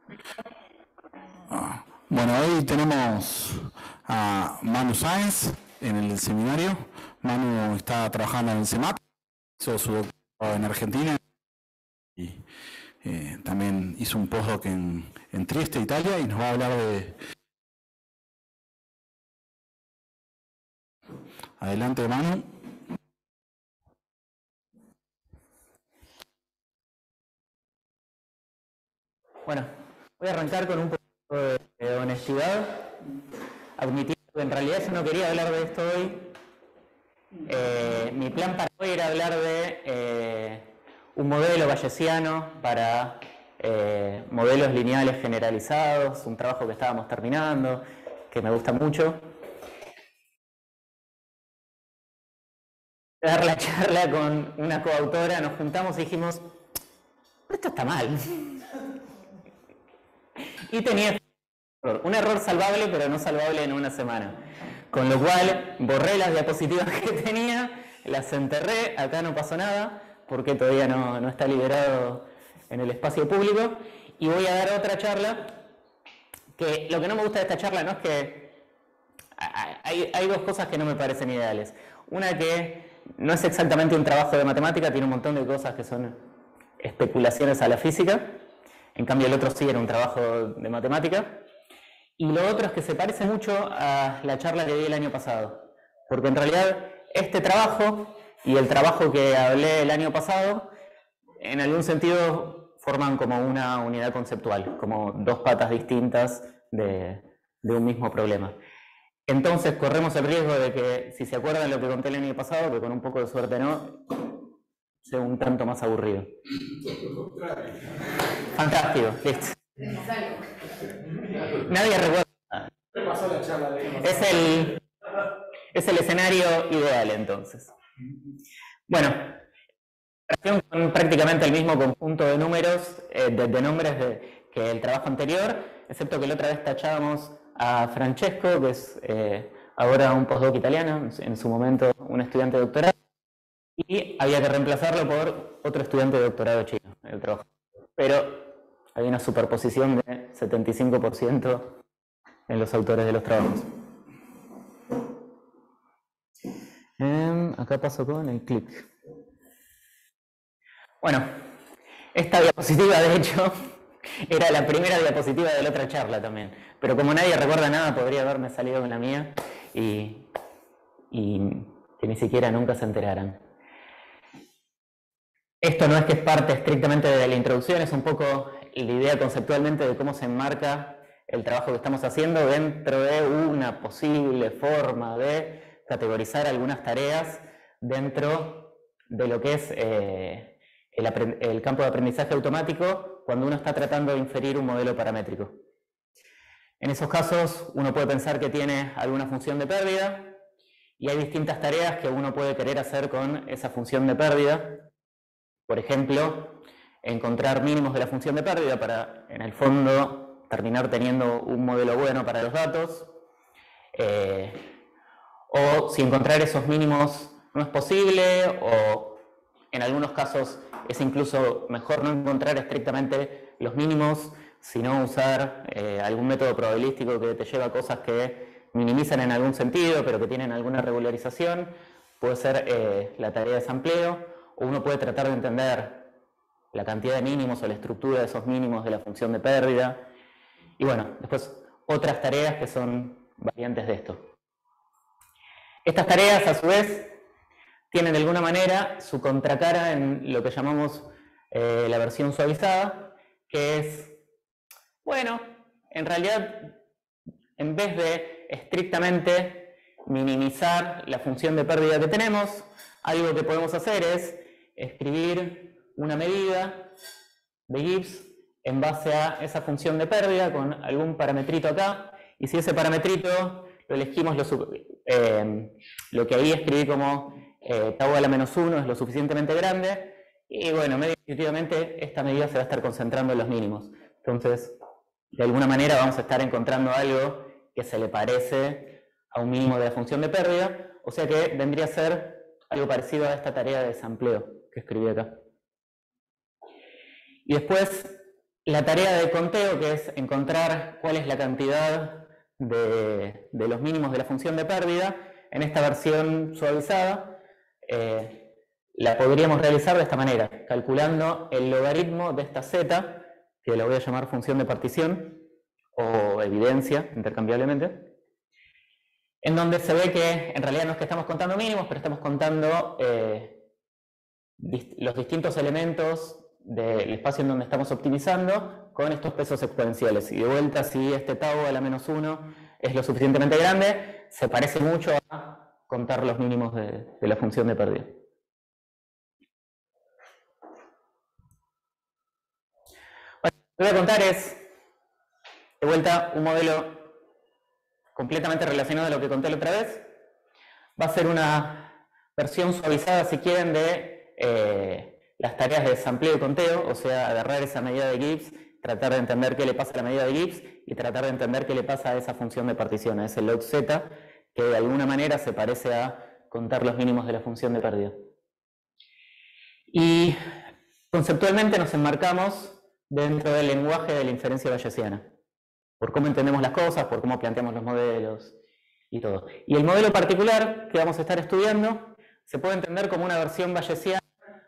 Bueno, hoy tenemos a Manu Sáenz en el seminario. Manu está trabajando en el CEMAT, hizo su doctorado en Argentina y también hizo un postdoc en Trieste, Italia, y nos va a hablar de... Adelante, Manu. Bueno, voy a arrancar con un poco de honestidad, admitiendo que en realidad yo no quería hablar de esto hoy. Mi plan para hoy era hablar de un modelo bayesiano para modelos lineales generalizados, un trabajo que estábamos terminando, que me gusta mucho. Dar la charla con una coautora, nos juntamos y dijimos, esto está mal. Y tenía un error salvable, pero no salvable en una semana. Con lo cual, borré las diapositivas que tenía, las enterré, acá no pasó nada, porque todavía no está liberado en el espacio público. Y voy a dar otra charla, que lo que no me gusta de esta charla no es que... Hay dos cosas que no me parecen ideales. Una que no es exactamente un trabajo de matemática, tiene un montón de cosas que son especulaciones a la física. En cambio el otro sí era un trabajo de matemática. Y lo otro es que se parece mucho a la charla que di el año pasado. Porque en realidad este trabajo y el trabajo que hablé el año pasado, en algún sentido forman como una unidad conceptual, como dos patas distintas de un mismo problema. Entonces corremos el riesgo de que, si se acuerdan lo que conté el año pasado, que con un poco de suerte no, sea un tanto más aburrido. Fantástico, listo. Nadie recuerda. Es el escenario ideal, entonces. Bueno, con prácticamente el mismo conjunto de números, de nombres que el trabajo anterior, excepto que la otra vez tachábamos a Francesco, que es ahora un postdoc italiano, en su momento un estudiante de doctorado, y había que reemplazarlo por otro estudiante de doctorado chino en el trabajo. Pero hay una superposición de 75% en los autores de los trabajos. Acá paso con el clic. Bueno, esta diapositiva de hecho era la primera diapositiva de la otra charla también, pero como nadie recuerda nada podría haberme salido con la mía y que ni siquiera nunca se enteraran. Esto no es que es parte estrictamente de la introducción, es un poco la idea conceptualmente de cómo se enmarca el trabajo que estamos haciendo dentro de una posible forma de categorizar algunas tareas dentro de lo que es el campo de aprendizaje automático cuando uno está tratando de inferir un modelo paramétrico. En esos casos uno puede pensar que tiene alguna función de pérdida y hay distintas tareas que uno puede querer hacer con esa función de pérdida. Por ejemplo, encontrar mínimos de la función de pérdida para, en el fondo, terminar teniendo un modelo bueno para los datos. O si encontrar esos mínimos no es posible, o en algunos casos es incluso mejor no encontrar estrictamente los mínimos, sino usar algún método probabilístico que te lleva a cosas que minimizan en algún sentido, pero que tienen alguna regularización. Puede ser la tarea de sampleo. O uno puede tratar de entender la cantidad de mínimos o la estructura de esos mínimos de la función de pérdida. Y bueno, después otras tareas que son variantes de esto. Estas tareas, a su vez, tienen de alguna manera su contracara en lo que llamamos la versión suavizada, que es, bueno, en realidad, en vez de estrictamente minimizar la función de pérdida que tenemos, algo que podemos hacer es escribir una medida de Gibbs en base a esa función de pérdida con algún parametrito acá, y si ese parametrito lo elegimos, lo que ahí escribí como tau a la menos 1 es lo suficientemente grande, y bueno, medio intuitivamente esta medida se va a estar concentrando en los mínimos. Entonces, de alguna manera vamos a estar encontrando algo que se le parece a un mínimo de la función de pérdida, o sea que vendría a ser algo parecido a esta tarea de sampleo que escribí acá. Y después la tarea de conteo, que es encontrar cuál es la cantidad de los mínimos de la función de pérdida, en esta versión suavizada, la podríamos realizar de esta manera, calculando el logaritmo de esta z, que la voy a llamar función de partición, o evidencia, intercambiablemente, en donde se ve que en realidad no es que estamos contando mínimos, pero estamos contando los distintos elementos del espacio en donde estamos optimizando con estos pesos exponenciales. Y de vuelta, si este tau a la menos 1 es lo suficientemente grande, se parece mucho a contar los mínimos de la función de pérdida. Bueno, lo que voy a contar es, de vuelta, un modelo completamente relacionado a lo que conté la otra vez. Va a ser una versión suavizada, si quieren, de las tareas de sampleo y conteo, o sea, agarrar esa medida de Gibbs, tratar de entender qué le pasa a la medida de Gibbs y tratar de entender qué le pasa a esa función de partición, a ese log z, que de alguna manera se parece a contar los mínimos de la función de pérdida. Y conceptualmente nos enmarcamos dentro del lenguaje de la inferencia bayesiana, por cómo entendemos las cosas, por cómo planteamos los modelos y todo. Y el modelo particular que vamos a estar estudiando se puede entender como una versión bayesiana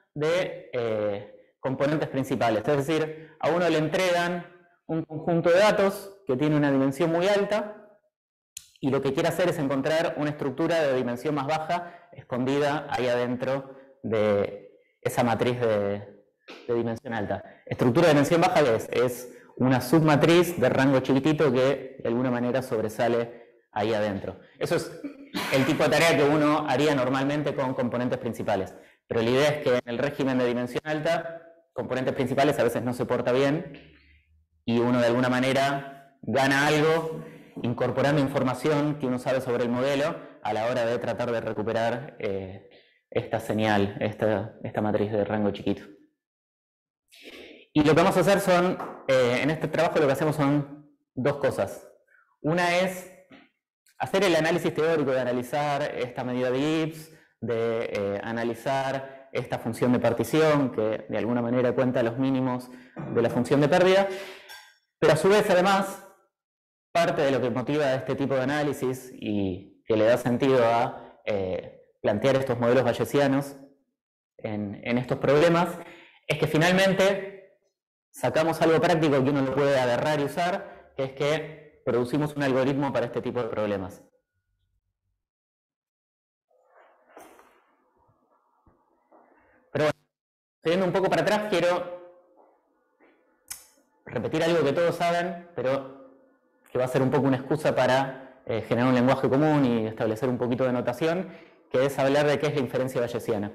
de componentes principales. Es decir, a uno le entregan un conjunto de datos que tiene una dimensión muy alta y lo que quiere hacer es encontrar una estructura de dimensión más baja escondida ahí adentro de esa matriz de dimensión alta. Estructura de dimensión baja es una submatriz de rango chiquitito que de alguna manera sobresale ahí adentro. Eso es el tipo de tarea que uno haría normalmente con componentes principales. Pero la idea es que en el régimen de dimensión alta, componentes principales a veces no se porta bien y uno de alguna manera gana algo incorporando información que uno sabe sobre el modelo a la hora de tratar de recuperar esta señal, esta matriz de rango chiquito. Y lo que vamos a hacer son, en este trabajo lo que hacemos son dos cosas. Una es hacer el análisis teórico de analizar esta medida de Gibbs, de analizar esta función de partición que de alguna manera cuenta los mínimos de la función de pérdida, pero a su vez además parte de lo que motiva este tipo de análisis y que le da sentido a plantear estos modelos bayesianos en estos problemas es que finalmente sacamos algo práctico que uno lo puede agarrar y usar, que es que producimos un algoritmo para este tipo de problemas. Pero bueno, siguiendo un poco para atrás, quiero repetir algo que todos saben, pero que va a ser un poco una excusa para generar un lenguaje común y establecer un poquito de notación, que es hablar de qué es la inferencia bayesiana.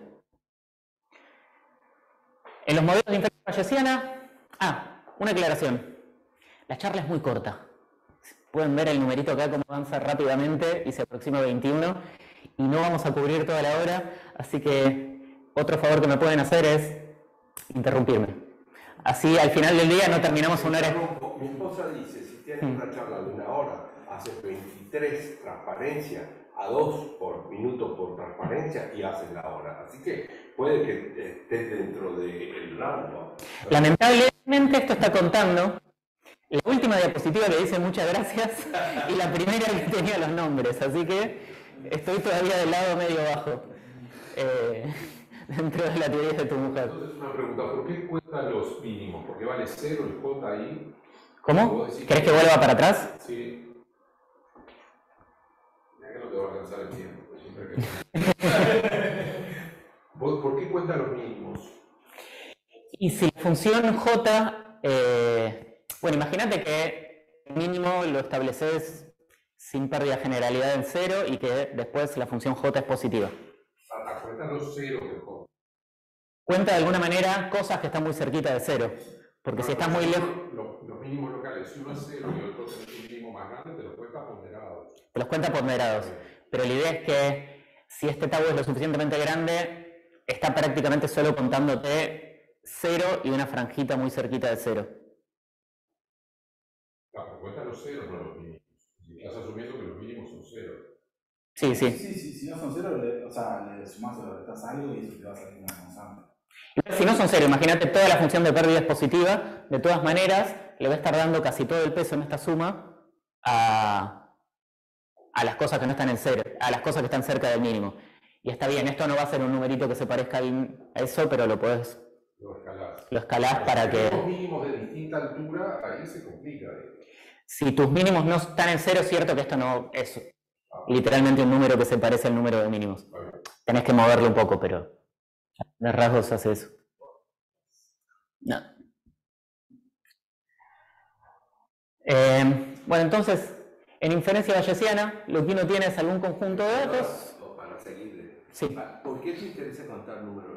En los modelos de inferencia bayesiana, una aclaración. La charla es muy corta. Pueden ver el numerito acá cómo avanza rápidamente y se aproxima a 21 y no vamos a cubrir toda la hora, así que otro favor que me pueden hacer es interrumpirme. Así al final del día no terminamos una hora. Mi esposa dice, si tienes una charla de una hora, haces 23 transparencias a 2 por minuto por transparencia y haces la hora. Así que puede que estés dentro del rango. Lamentablemente esto está contando la última diapositiva que dice muchas gracias y la primera que tenía los nombres, así que estoy todavía del lado medio bajo dentro de la teoría de tu mujer. Entonces una pregunta, ¿por qué cuentan los mínimos? ¿Por qué vale 0 el J ahí? ¿Cómo? ¿Querés que vuelva para atrás? Sí. Ya que no te va a alcanzar el tiempo. ¿Por qué cuentan los mínimos? Y si la función J, bueno, imagínate que el mínimo lo estableces sin pérdida de generalidad en 0 y que después la función J es positiva. Cuentan los 0 de J. Cuenta de alguna manera cosas que están muy cerquita de 0. Porque si estás muy lejos. Los mínimos locales, si uno es 0 y otro es un mínimo más grande, te los cuenta ponderados. Te los cuenta ponderados. Pero la idea es que si este tau es lo suficientemente grande, está prácticamente solo contándote 0 y una franjita muy cerquita de 0. Claro, cuenta los 0, no los mínimos. Si estás asumiendo que los mínimos son 0. Sí. Si no son 0, o sea, le sumás o le restás algo y eso te va a salir una constante. Si no son cero, imagínate toda la función de pérdida es positiva, de todas maneras le va a estar dando casi todo el peso en esta suma a las cosas que no están en cero, a las cosas que están cerca del mínimo. Y está bien, esto no va a ser un numerito que se parezca a eso, pero lo podés... Lo escalás para que... Los mínimos de distinta altura, ahí se complica. Si tus mínimos no están en cero, es cierto que esto no es literalmente un número que se parece al número de mínimos. Tenés que moverlo un poco, pero de rasgos hace eso. No. Bueno, entonces, en inferencia bayesiana, lo que uno tiene es algún conjunto de datos. Para seguir. Sí. ¿Por qué te interesa contar números?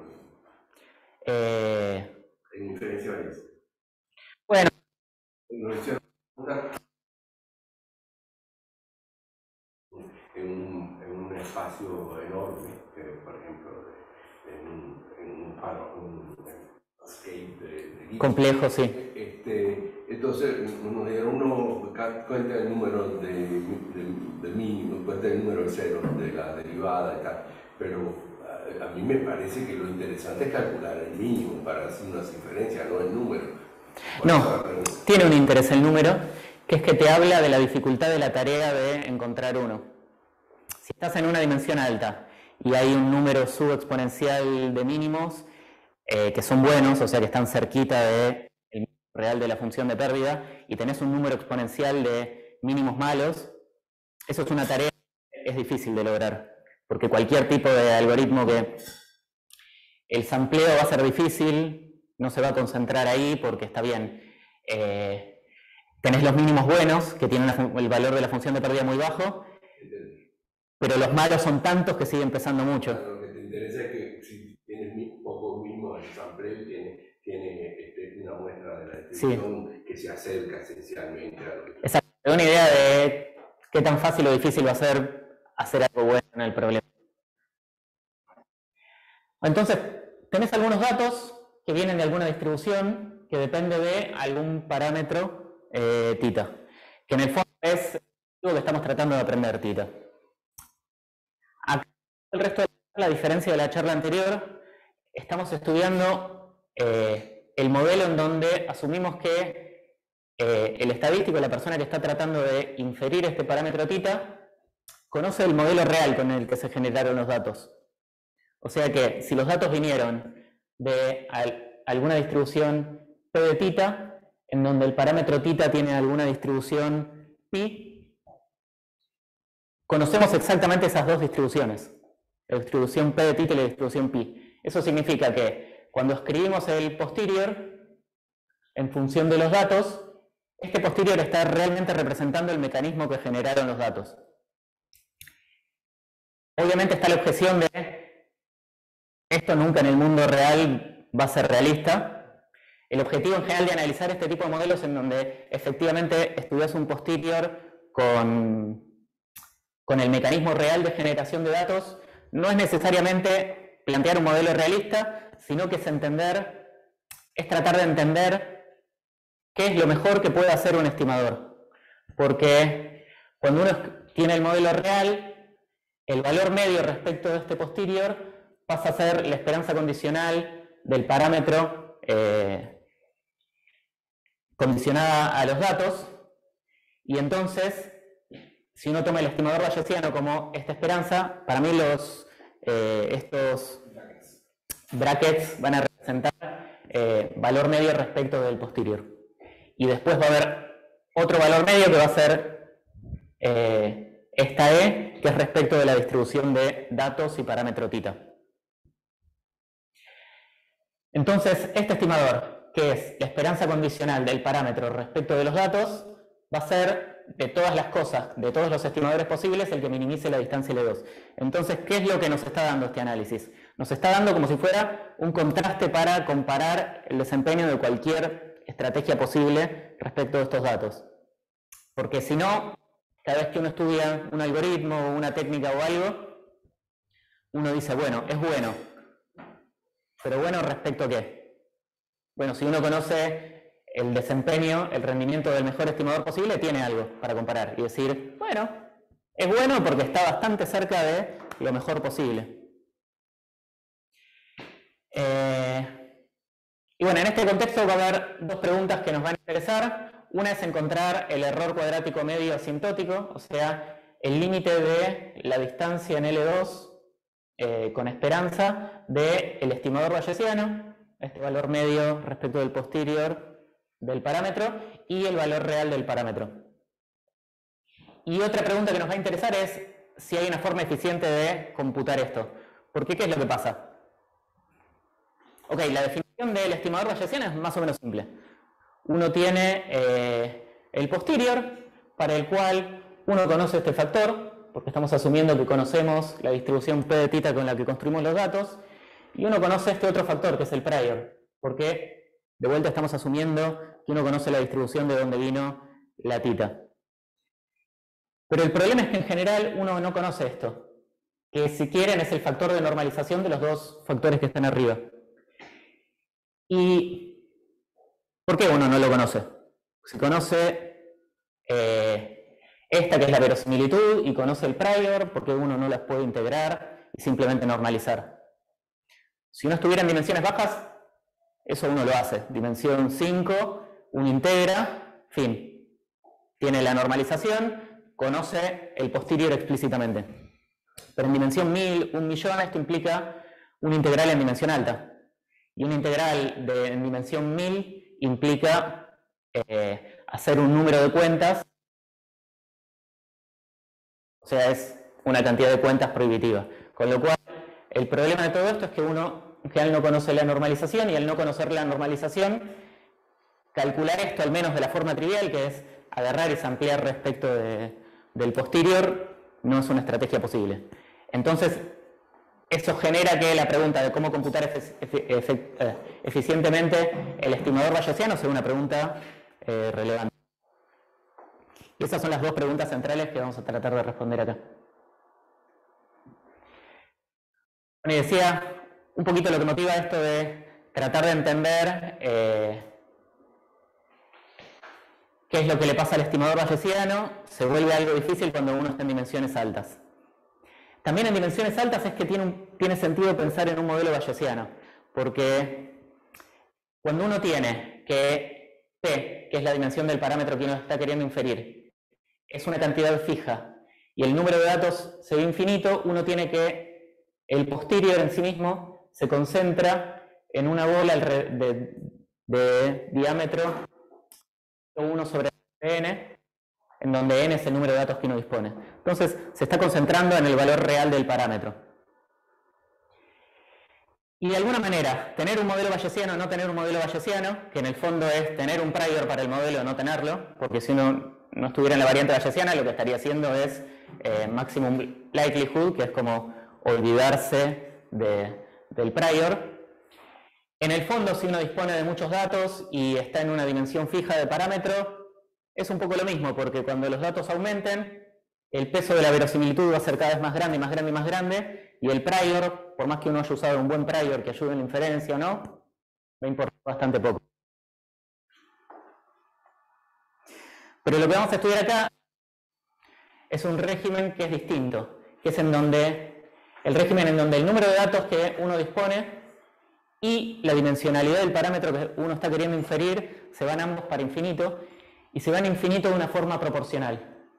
En inferencia bayesiana. Bueno. En un espacio enorme, por ejemplo, en un escape de complejo, sí. Entonces, uno cuenta el número de mínimo, cuenta el número de cero de la derivada y tal, pero a mí me parece que lo interesante es calcular el mínimo para hacer unas inferencias, no el número. No, tiene un interés el número, que es que te habla de la dificultad de la tarea de encontrar uno. Si estás en una dimensión alta y hay un número subexponencial de mínimos que son buenos, o sea que están cerquita del mínimo real de la función de pérdida, y tenés un número exponencial de mínimos malos, eso es una tarea que es difícil de lograr, porque cualquier tipo de algoritmo que el sampleo va a ser difícil, no se va a concentrar ahí porque está bien. Tenés los mínimos buenos, que tienen el valor de la función de pérdida muy bajo, pero los malos son tantos que siguen pesando mucho. Lo que te interesa es que si tienes pocos mínimos el sampleo, tiene una muestra de la distribución que se acerca esencialmente a lo que... Exacto, te da una idea de qué tan fácil o difícil va a ser hacer algo bueno en el problema. Entonces, tenés algunos datos que vienen de alguna distribución que depende de algún parámetro tita, que en el fondo es lo que estamos tratando de aprender tita. Acá, el resto de la diferencia de la charla anterior, estamos estudiando el modelo en donde asumimos que el estadístico, la persona que está tratando de inferir este parámetro tita, conoce el modelo real con el que se generaron los datos. O sea que si los datos vinieron de alguna distribución P de tita, en donde el parámetro tita tiene alguna distribución pi, conocemos exactamente esas dos distribuciones, la distribución P de tita y la distribución pi. Eso significa que cuando escribimos el posterior, en función de los datos, este posterior está realmente representando el mecanismo que generaron los datos. Obviamente está la objeción de esto nunca en el mundo real va a ser realista. El objetivo en general de analizar este tipo de modelos en donde efectivamente estudias un posterior con el mecanismo real de generación de datos no es necesariamente plantear un modelo realista, sino que es tratar de entender qué es lo mejor que puede hacer un estimador. Porque cuando uno tiene el modelo real, el valor medio respecto de este posterior pasa a ser la esperanza condicional del parámetro condicionada a los datos, y entonces, si uno toma el estimador bayesiano como esta esperanza, para mí estos brackets van a representar valor medio respecto del posterior. Y después va a haber otro valor medio que va a ser esta E, que es respecto de la distribución de datos y parámetro tita. Entonces, este estimador, que es la esperanza condicional del parámetro respecto de los datos, va a ser de todas las cosas, de todos los estimadores posibles, el que minimice la distancia L2. Entonces, ¿qué es lo que nos está dando este análisis? Nos está dando como si fuera un contraste para comparar el desempeño de cualquier estrategia posible respecto de estos datos. Porque si no, cada vez que uno estudia un algoritmo o una técnica o algo, uno dice, bueno, es bueno. ¿Pero bueno respecto a qué? Bueno, si uno conoce el desempeño, el rendimiento del mejor estimador posible, tiene algo para comparar y decir, bueno, es bueno porque está bastante cerca de lo mejor posible. Y bueno, en este contexto va a haber dos preguntas que nos van a interesar. Una es encontrar el error cuadrático medio asintótico, o sea, el límite de la distancia en L2 con esperanza del estimador bayesiano, este valor medio respecto del posterior del parámetro, y el valor real del parámetro. Y otra pregunta que nos va a interesar es si hay una forma eficiente de computar esto. ¿Por qué? ¿Qué es lo que pasa? Ok, la definición del estimador bayesiano es más o menos simple. Uno tiene el posterior, para el cual uno conoce este factor, porque estamos asumiendo que conocemos la distribución P de θ con la que construimos los datos, y uno conoce este otro factor, que es el prior, porque de vuelta estamos asumiendo que uno conoce la distribución de donde vino la θ. Pero el problema es que en general uno no conoce esto, que si quieren es el factor de normalización de los dos factores que están arriba. ¿Y por qué uno no lo conoce? Si conoce esta que es la verosimilitud y conoce el prior, ¿por qué uno no las puede integrar y simplemente normalizar? Si uno estuviera en dimensiones bajas, eso uno lo hace. Dimensión 5, uno integra, fin. Tiene la normalización, conoce el posterior explícitamente. Pero en dimensión 1000, 1.000.000, esto implica una integral en dimensión alta. Y una integral en dimensión 1000 implica hacer un número de cuentas, o sea, es una cantidad de cuentas prohibitiva. Con lo cual, el problema de todo esto es que uno en general no conoce la normalización, y al no conocer la normalización, calcular esto al menos de la forma trivial, que es agarrar y samplear respecto del posterior, no es una estrategia posible. Entonces, eso genera que la pregunta de cómo computar eficientemente el estimador bayesiano sea una pregunta relevante. Y esas son las dos preguntas centrales que vamos a tratar de responder acá. Bueno, y decía un poquito lo que motiva esto de tratar de entender qué es lo que le pasa al estimador bayesiano. Se vuelve algo difícil cuando uno está en dimensiones altas. También en dimensiones altas es que tiene sentido pensar en un modelo bayesiano, porque cuando uno tiene que P, que es la dimensión del parámetro que uno está queriendo inferir, es una cantidad fija y el número de datos se ve infinito, uno tiene que el posterior en sí mismo se concentra en una bola de diámetro 1 sobre n, en donde n es el número de datos que uno dispone. Entonces, se está concentrando en el valor real del parámetro. Y de alguna manera, tener un modelo bayesiano o no tener un modelo bayesiano, que en el fondo es tener un prior para el modelo o no tenerlo, porque si uno no estuviera en la variante bayesiana, lo que estaría haciendo es maximum likelihood, que es como olvidarse del prior. En el fondo, si uno dispone de muchos datos y está en una dimensión fija de parámetro, es un poco lo mismo, porque cuando los datos aumenten, el peso de la verosimilitud va a ser cada vez más grande y más grande y más grande, y el prior, por más que uno haya usado un buen prior que ayude en la inferencia o no, va a importar bastante poco. Pero lo que vamos a estudiar acá es un régimen que es distinto, que es el régimen en donde el número de datos que uno dispone y la dimensionalidad del parámetro que uno está queriendo inferir se van ambos para infinito, y se van a infinito de una forma proporcional.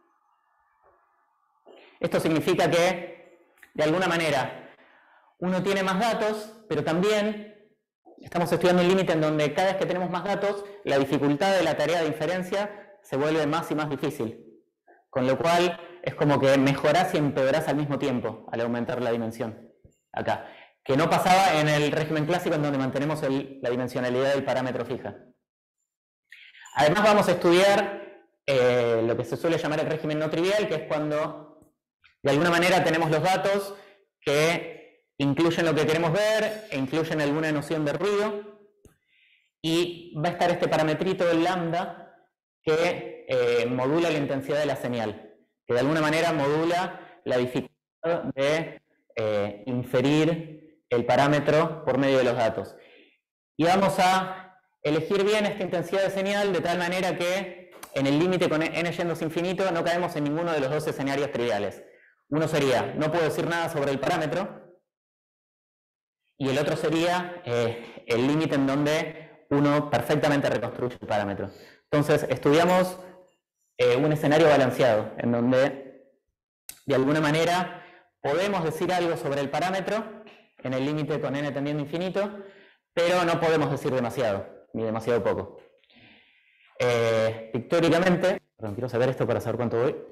Esto significa que, de alguna manera, uno tiene más datos, pero también estamos estudiando un límite en donde cada vez que tenemos más datos, la dificultad de la tarea de inferencia se vuelve más y más difícil. Con lo cual, es como que mejorás y empeorás al mismo tiempo al aumentar la dimensión. Acá. Que no pasaba en el régimen clásico en donde mantenemos la dimensionalidad del parámetro fija. Además vamos a estudiar lo que se suele llamar el régimen no trivial, que es cuando de alguna manera tenemos los datos que incluyen lo que queremos ver e incluyen alguna noción de ruido, y va a estar este parametrito del lambda que modula la intensidad de la señal, que de alguna manera modula la dificultad de inferir el parámetro por medio de los datos. Y vamos a elegir bien esta intensidad de señal de tal manera que en el límite con n yendo hacia infinito no caemos en ninguno de los dos escenarios triviales. Uno sería, no puedo decir nada sobre el parámetro, y el otro sería el límite en donde uno perfectamente reconstruye el parámetro. Entonces, estudiamos un escenario balanceado, en donde, de alguna manera, podemos decir algo sobre el parámetro, en el límite con n tendiendo a infinito, pero no podemos decir demasiado, ni demasiado poco. Pictóricamente, perdón, quiero saber esto para saber cuánto voy,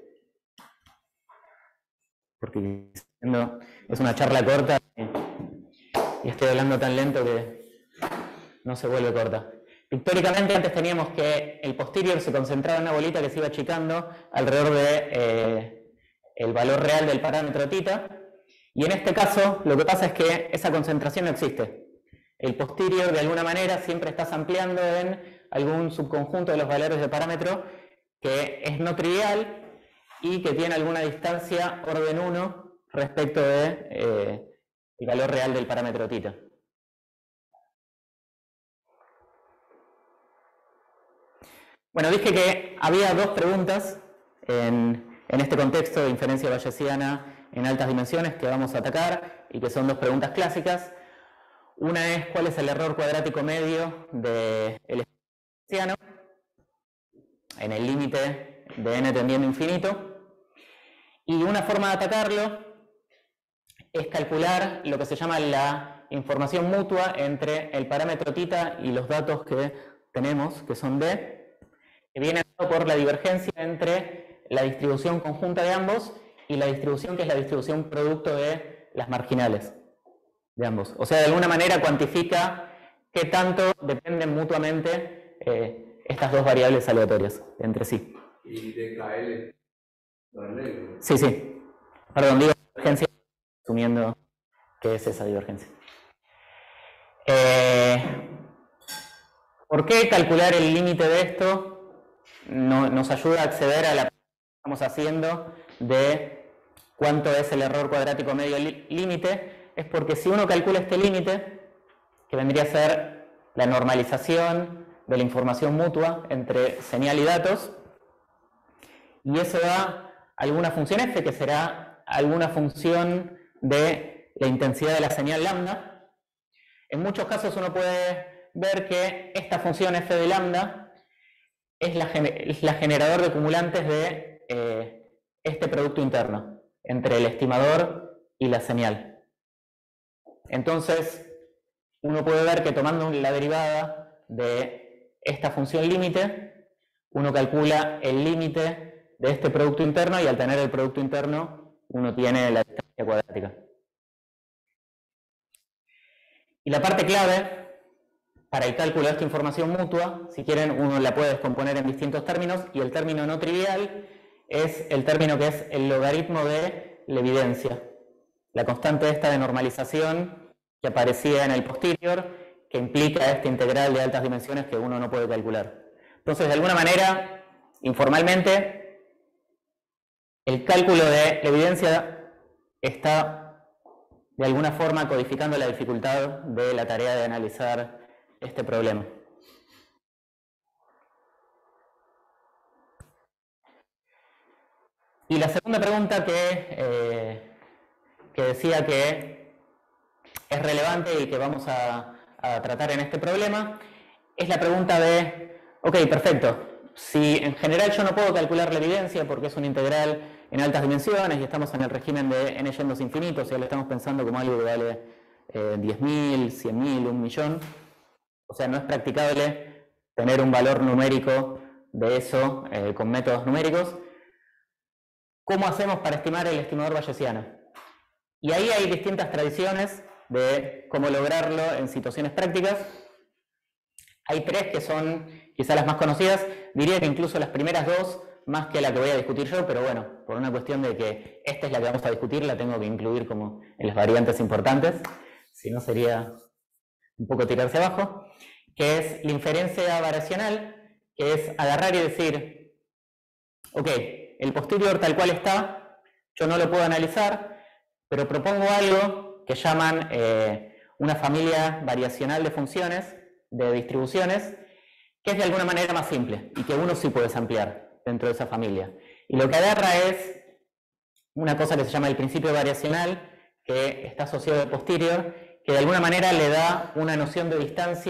porque es una charla corta y estoy hablando tan lento que no se vuelve corta. Pictóricamente antes teníamos que el posterior se concentraba en una bolita que se iba achicando alrededor de el valor real del parámetro θ, y en este caso lo que pasa es que esa concentración no existe. El posterior de alguna manera siempre estás ampliando en algún subconjunto de los valores del parámetro que es no trivial y que tiene alguna distancia orden 1 respecto de el valor real del parámetro θ. Bueno, dije que había dos preguntas en este contexto de inferencia bayesiana en altas dimensiones que vamos a atacar y que son dos preguntas clásicas. Una es cuál es el error cuadrático medio del bayesiano en el límite de n tendiendo a infinito. Y una forma de atacarlo es calcular lo que se llama la información mutua entre el parámetro θ y los datos que tenemos, que son d, que viene dado por la divergencia entre la distribución conjunta de ambos y la distribución que es la distribución producto de las marginales de ambos. O sea, de alguna manera cuantifica qué tanto dependen mutuamente estas dos variables aleatorias entre sí. ¿Y DKL no es negro? Sí, sí. Perdón, digo divergencia, asumiendo que es esa divergencia. ¿Por qué calcular el límite de esto nos ayuda a acceder a la que estamos haciendo de cuánto es el error cuadrático medio límite? Es porque si uno calcula este límite, que vendría a ser la normalización de la información mutua entre señal y datos, y eso da alguna función f, que será alguna función de la intensidad de la señal lambda. En muchos casos uno puede ver que esta función f de lambda es la generador de cumulantes de este producto interno entre el estimador y la señal. Entonces, uno puede ver que tomando la derivada de esta función límite, uno calcula el límite de este producto interno y al tener el producto interno, uno tiene la distancia cuadrática. Y la parte clave para el cálculo de esta información mutua, si quieren, uno la puede descomponer en distintos términos, y el término no trivial es el término que es el logaritmo de la evidencia, la constante esta de normalización que aparecía en el posterior, que implica esta integral de altas dimensiones que uno no puede calcular. Entonces, de alguna manera, informalmente, el cálculo de la evidencia está de alguna forma codificando la dificultad de la tarea de analizar este problema. Y la segunda pregunta que decía que es relevante y que vamos a tratar en este problema es la pregunta de, ok, perfecto, si en general yo no puedo calcular la evidencia porque es una integral en altas dimensiones y estamos en el régimen de n yendo a infinito, o sea, lo estamos pensando como algo que vale 10.000, 100.000, 1.000.000, o sea, no es practicable tener un valor numérico de eso con métodos numéricos. ¿Cómo hacemos para estimar el estimador bayesiano? Y ahí hay distintas tradiciones de cómo lograrlo en situaciones prácticas. Hay tres que son quizás las más conocidas. Diría que incluso las primeras dos, más que la que voy a discutir yo, pero bueno, por una cuestión de que esta es la que vamos a discutir, la tengo que incluir como en las variantes importantes. Si no, sería un poco tirarse abajo, que es la inferencia variacional, que es agarrar y decir, ok, el posterior tal cual está, yo no lo puedo analizar, pero propongo algo que llaman una familia variacional de funciones, de distribuciones, que es de alguna manera más simple y que uno sí puede ampliar dentro de esa familia. Y lo que agarra es una cosa que se llama el principio variacional, que está asociado al posterior, que de alguna manera le da una noción de distancia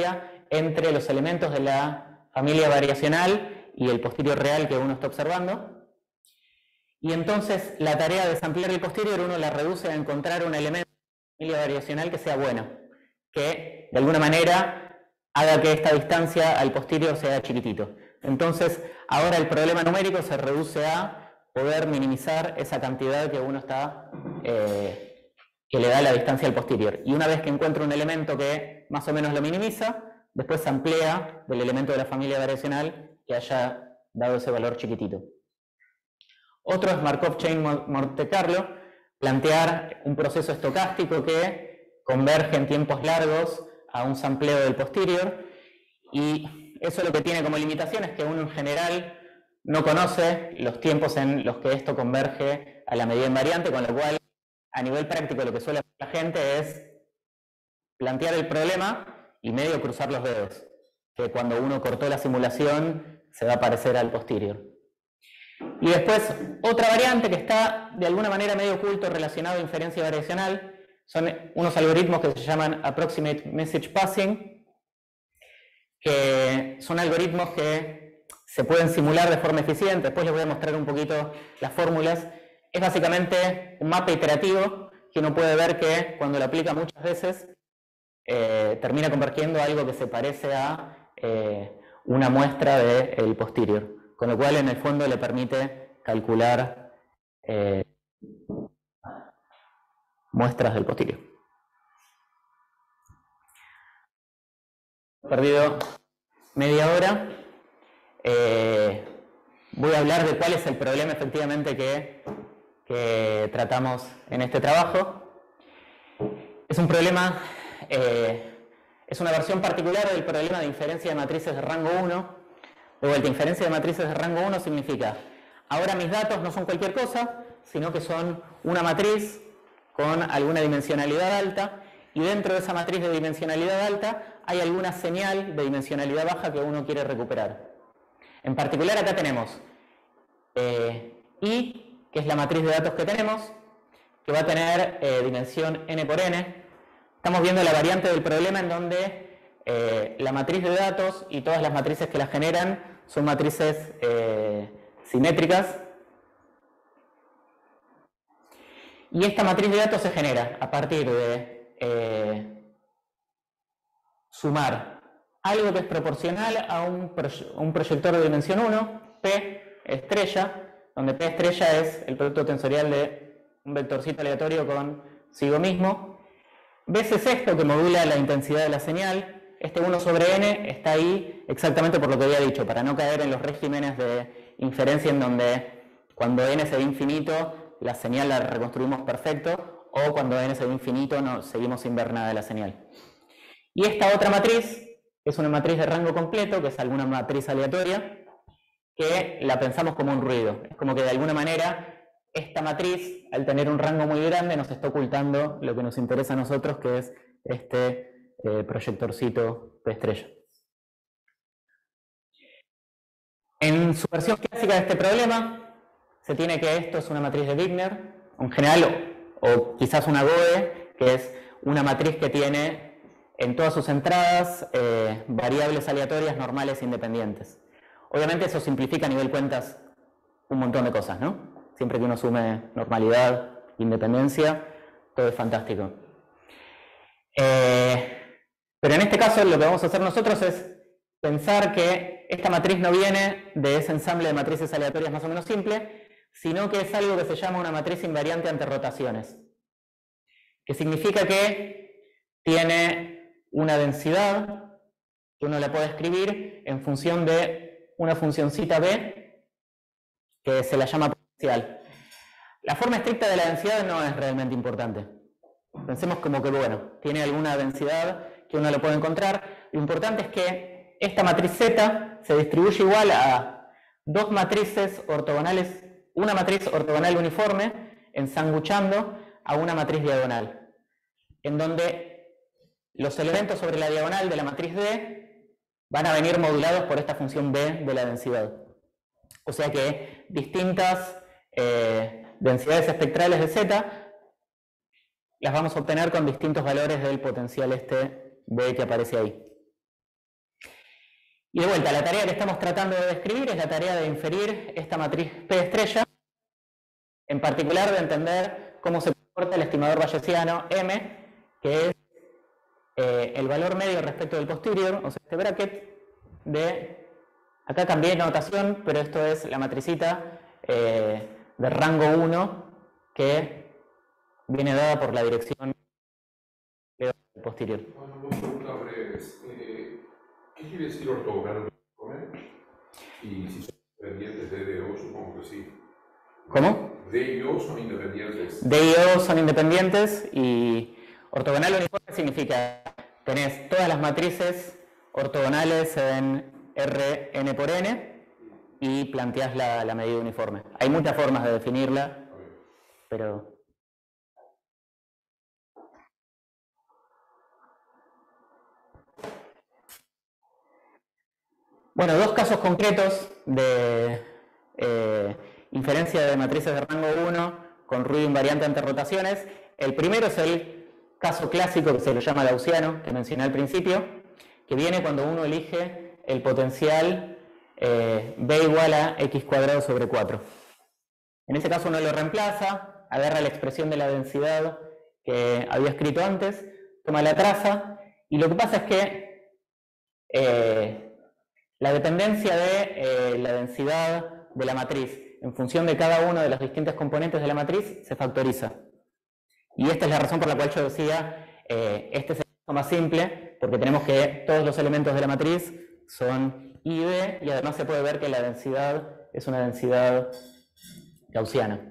entre los elementos de la familia variacional y el posterior real que uno está observando. Y entonces la tarea de samplear el posterior uno la reduce a encontrar un elemento de la familia variacional que sea bueno, que de alguna manera haga que esta distancia al posterior sea chiquitito. Entonces ahora el problema numérico se reduce a poder minimizar esa cantidad que uno está, que le da la distancia al posterior. Y una vez que encuentra un elemento que más o menos lo minimiza, después se amplía del elemento de la familia variacional que haya dado ese valor chiquitito. Otro es Markov Chain Monte Carlo, plantear un proceso estocástico que converge en tiempos largos a un sampleo del posterior, y eso lo que tiene como limitación es que uno en general no conoce los tiempos en los que esto converge a la medida invariante, con lo cual a nivel práctico lo que suele hacer la gente es plantear el problema y medio cruzar los dedos, que cuando uno cortó la simulación se va a parecer al posterior. Y después otra variante que está de alguna manera medio oculto relacionado a inferencia variacional son unos algoritmos que se llaman Approximate Message Passing, que son algoritmos que se pueden simular de forma eficiente. Después les voy a mostrar un poquito las fórmulas. Es básicamente un mapa iterativo que uno puede ver que cuando lo aplica muchas veces termina convergiendo a algo que se parece a una muestra del posterior, con lo cual en el fondo le permite calcular muestras del posterior. He perdido media hora. Voy a hablar de cuál es el problema efectivamente que tratamos en este trabajo. Es un problema, es una versión particular del problema de inferencia de matrices de rango 1. De vuelta, inferencia de matrices de rango 1 significa, ahora mis datos no son cualquier cosa, sino que son una matriz con alguna dimensionalidad alta, y dentro de esa matriz de dimensionalidad alta hay alguna señal de dimensionalidad baja que uno quiere recuperar. En particular acá tenemos I, que es la matriz de datos que tenemos, que va a tener dimensión n por n. Estamos viendo la variante del problema en donde la matriz de datos y todas las matrices que la generan son matrices simétricas. Y esta matriz de datos se genera a partir de sumar algo que es proporcional a un proyector de dimensión 1, P estrella, donde P estrella es el producto tensorial de un vectorcito aleatorio consigo mismo, veces esto que modula la intensidad de la señal. Este 1 sobre n está ahí exactamente por lo que había dicho, para no caer en los regímenes de inferencia en donde cuando n se ve infinito la señal la reconstruimos perfecto, o cuando n se ve infinito no, seguimos sin ver nada de la señal. Y esta otra matriz es una matriz de rango completo, que es alguna matriz aleatoria, que la pensamos como un ruido. Es como que de alguna manera esta matriz, al tener un rango muy grande, nos está ocultando lo que nos interesa a nosotros, que es este proyectorcito P estrella. En su versión clásica de este problema, se tiene que esto es una matriz de Wigner, en general, o quizás una GOE, que es una matriz que tiene en todas sus entradas variables aleatorias normales independientes. Obviamente eso simplifica a nivel cuentas un montón de cosas, ¿no? Siempre que uno sume normalidad, independencia, todo es fantástico. Pero en este caso lo que vamos a hacer nosotros es pensar que esta matriz no viene de ese ensamble de matrices aleatorias más o menos simple, sino que es algo que se llama una matriz invariante ante rotaciones, que significa que tiene una densidad que uno la puede escribir en función de una funcioncita b que se la llama potencial. La forma estricta de la densidad no es realmente importante. Pensemos como que, bueno, tiene alguna densidad que uno lo puede encontrar. Lo importante es que esta matriz Z se distribuye igual a dos matrices ortogonales, una matriz ortogonal uniforme, ensanguchando a una matriz diagonal, en donde los elementos sobre la diagonal de la matriz D van a venir modulados por esta función B de la densidad. O sea que distintas densidades espectrales de Z las vamos a obtener con distintos valores del potencial este B que aparece ahí. Y de vuelta, la tarea que estamos tratando de describir es la tarea de inferir esta matriz P estrella, en particular de entender cómo se comporta el estimador bayesiano M, que es el valor medio respecto del posterior, o sea, este bracket de... Acá cambié la notación, pero esto es la matricita de rango 1 que viene dada por la dirección del posterior. Dos preguntas breves. ¿Qué quiere decir ortogonal? Y si son independientes de D y O, supongo que sí. ¿Cómo? D y O son independientes. D y O son independientes y ortogonal uniforme significa tenés todas las matrices ortogonales en Rn por n y planteás la medida uniforme. Hay muchas formas de definirla, pero... Bueno, dos casos concretos de inferencia de matrices de rango 1 con ruido invariante ante rotaciones. El primero es el caso clásico que se lo llama gaussiano, que mencioné al principio, que viene cuando uno elige el potencial B igual a x cuadrado sobre 4. En ese caso uno lo reemplaza, agarra la expresión de la densidad que había escrito antes, toma la traza, y lo que pasa es que la dependencia de la densidad de la matriz en función de cada uno de los distintos componentes de la matriz se factoriza. Y esta es la razón por la cual yo decía, este es el caso más simple, porque tenemos que todos los elementos de la matriz son I y B, y además se puede ver que la densidad es una densidad gaussiana.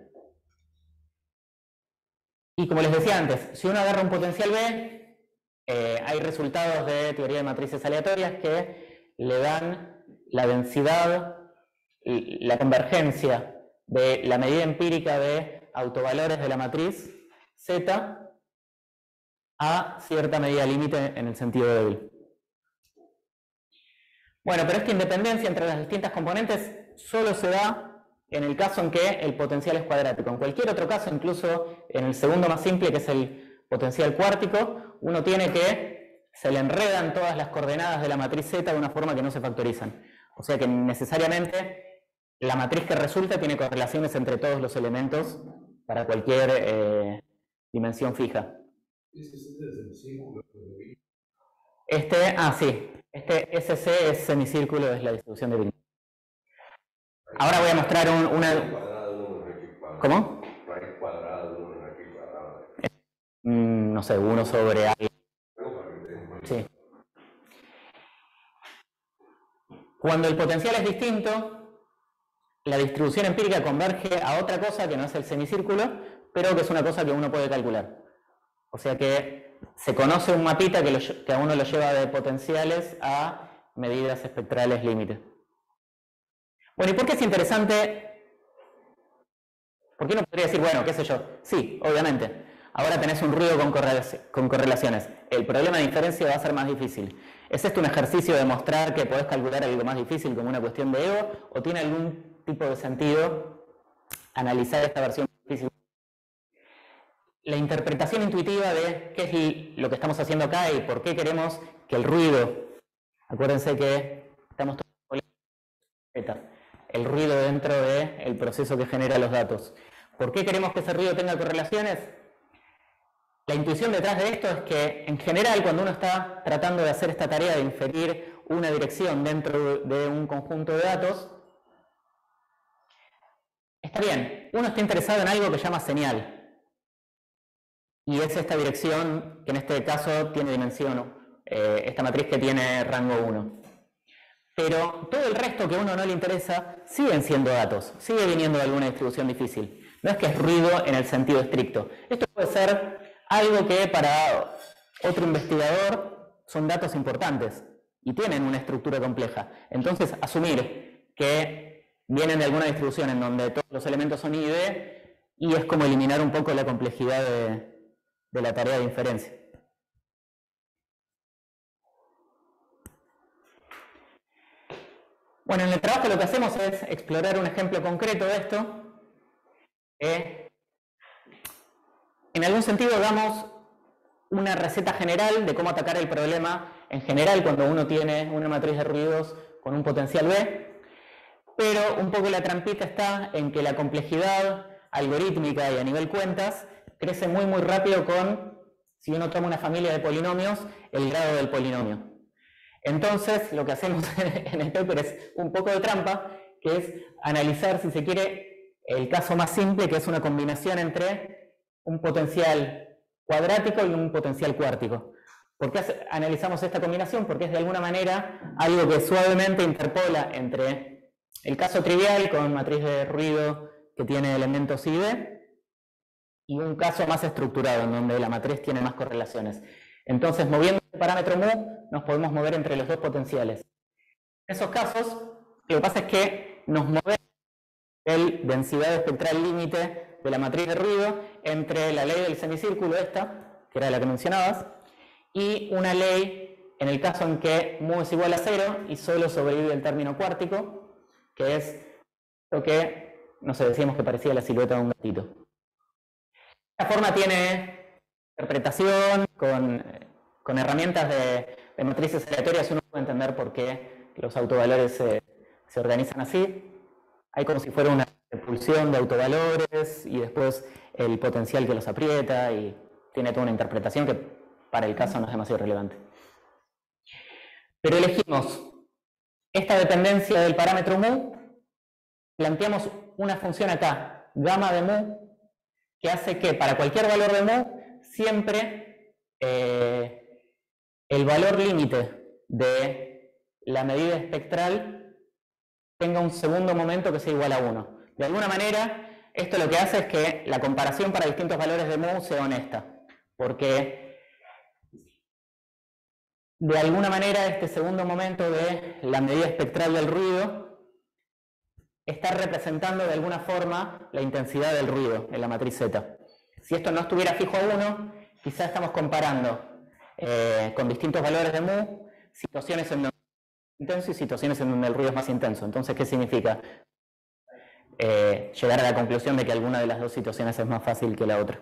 Y como les decía antes, si uno agarra un potencial B, hay resultados de teoría de matrices aleatorias que le dan la densidad, la convergencia de la medida empírica de autovalores de la matriz Z a cierta medida límite en el sentido débil. Bueno, pero esta independencia entre las distintas componentes solo se da en el caso en que el potencial es cuadrático. En cualquier otro caso, incluso en el segundo más simple, que es el potencial cuártico, uno tiene que se le enredan todas las coordenadas de la matriz Z de una forma que no se factorizan. O sea que necesariamente la matriz que resulta tiene correlaciones entre todos los elementos para cualquier dimensión fija. Este SC es semicírculo, es la distribución de Wigner. Ahora voy a mostrar una... ¿Cómo? Raíz cuadrada de 1 en X cuadrada. No sé, 1 sobre A. Sí. Cuando el potencial es distinto, la distribución empírica converge a otra cosa que no es el semicírculo, pero que es una cosa que uno puede calcular. O sea que se conoce un mapita que a uno lo lleva de potenciales a medidas espectrales límite. Bueno, ¿y por qué es interesante? ¿Por qué uno podría decir, bueno, qué sé yo? Sí, obviamente. Ahora tenés un ruido con correlaciones. El problema de inferencia va a ser más difícil. ¿Es esto un ejercicio de mostrar que podés calcular algo más difícil como una cuestión de ego? ¿O tiene algún tipo de sentido analizar esta versión difícil? La interpretación intuitiva de qué es lo que estamos haciendo acá y por qué queremos que el ruido, acuérdense que estamos tomando el ruido dentro del proceso que genera los datos. ¿Por qué queremos que ese ruido tenga correlaciones? La intuición detrás de esto es que, en general, cuando uno está tratando de hacer esta tarea de inferir una dirección dentro de un conjunto de datos, está bien, uno está interesado en algo que llama señal. Y es esta dirección que en este caso tiene dimensión, esta matriz que tiene rango 1. Pero todo el resto que a uno no le interesa siguen siendo datos, sigue viniendo de alguna distribución difícil. No es que es ruido en el sentido estricto. Esto puede ser algo que para otro investigador son datos importantes y tienen una estructura compleja. Entonces, asumir que vienen de alguna distribución en donde todos los elementos son I y D, y es como eliminar un poco la complejidad de la tarea de inferencia. Bueno, en el trabajo lo que hacemos es explorar un ejemplo concreto de esto. En algún sentido damos una receta general de cómo atacar el problema en general cuando uno tiene una matriz de ruidos con un potencial B, pero un poco la trampita está en que la complejidad algorítmica y a nivel cuentas crece muy muy rápido con, si uno toma una familia de polinomios, el grado del polinomio. Entonces lo que hacemos en el paper es un poco de trampa, que es analizar, si se quiere, el caso más simple, que es una combinación entre un potencial cuadrático y un potencial cuártico. ¿Por qué analizamos esta combinación? Porque es de alguna manera algo que suavemente interpola entre el caso trivial con matriz de ruido que tiene elementos I y B y un caso más estructurado en donde la matriz tiene más correlaciones. Entonces, moviendo el parámetro mu, nos podemos mover entre los dos potenciales. En esos casos, lo que pasa es que nos movemos el densidad espectral límite de la matriz de ruido entre la ley del semicírculo, esta, que era la que mencionabas, y una ley en el caso en que mu es igual a 0 y solo sobrevive el término cuártico, que es lo que, no sé, decíamos que parecía la silueta de un gatito. Esta forma tiene interpretación con herramientas de matrices aleatorias. Uno puede entender por qué los autovalores se organizan así. Hay como si fuera una repulsión de autovalores y después el potencial que los aprieta, y tiene toda una interpretación que para el caso no es demasiado relevante. Pero elegimos esta dependencia del parámetro mu, planteamos una función acá, gamma de mu, que hace que para cualquier valor de mu, siempre el valor límite de la medida espectral tenga un segundo momento que sea igual a 1. De alguna manera, esto lo que hace es que la comparación para distintos valores de mu sea honesta, porque de alguna manera este segundo momento de la medida espectral del ruido está representando de alguna forma la intensidad del ruido en la matriz Z. Si esto no estuviera fijo a 1, quizás estamos comparando con distintos valores de mu situaciones en donde es intenso y situaciones en donde el ruido es más intenso. Entonces, ¿qué significa? Llegar a la conclusión de que alguna de las dos situaciones es más fácil que la otra.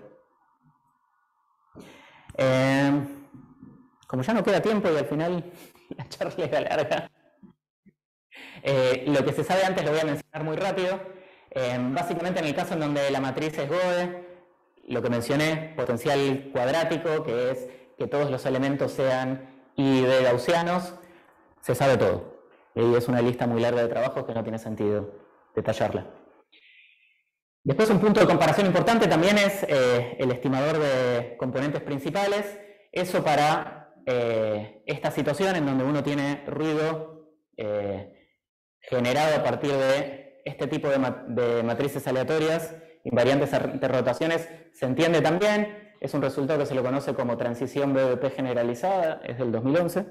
Como ya no queda tiempo y al final la charla era larga, lo que se sabe antes lo voy a mencionar muy rápido. Básicamente en el caso en donde la matriz es Gödel, lo que mencioné, potencial cuadrático, que es que todos los elementos sean I y D gaussianos, se sabe todo. Y es una lista muy larga de trabajos que no tiene sentido detallarla. Después un punto de comparación importante también es el estimador de componentes principales. Eso para esta situación en donde uno tiene ruido generado a partir de este tipo de matrices aleatorias, invariantes de rotaciones, se entiende también. Es un resultado que se lo conoce como transición BBP generalizada, es del 2011.